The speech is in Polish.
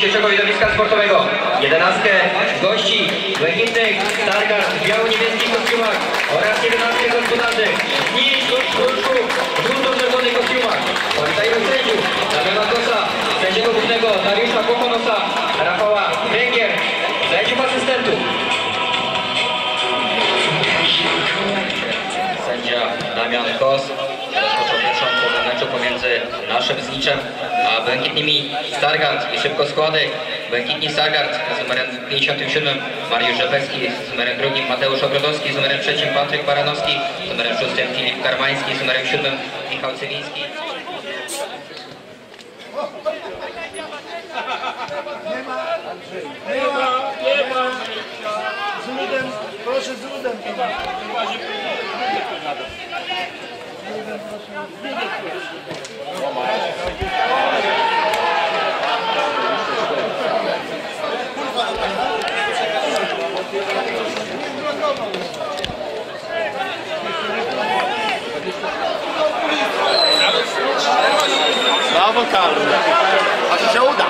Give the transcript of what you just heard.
dzisiejszego widowiska sportowego. 11 gości błękitnych Stargard w biało-niebieskich kostiumach oraz 11 gospodarzy Niż w żółto-czerwonych kostiumach. Powitajmy sędziów Damiana Kosa, sędziego głównego Dariusza Kochonosa, Rafała Węgier, sędziów asystentów. Sędzia Damian Kos rozpoczął pierwszą połowę meczu pomiędzy naszym Zniczem a błękitnymi Stargard i szybko składek. Błękitni Stargard z numerem 57 Mariusz Rzepecki, z numerem 2 Mateusz Ogrodowski, z numerem 3 Patryk Baranowski, z numerem 6 Filip Karmański, z numerem 7 Michał Cywiński. Nie ma. Z ludem, proszę z ludem. Brawo, Karol. A to się uda.